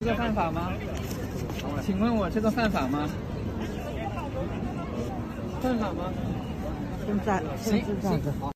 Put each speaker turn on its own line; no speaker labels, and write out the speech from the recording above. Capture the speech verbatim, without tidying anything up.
这个犯法吗？请问我这个犯法吗？犯法吗？
现在现在这样子。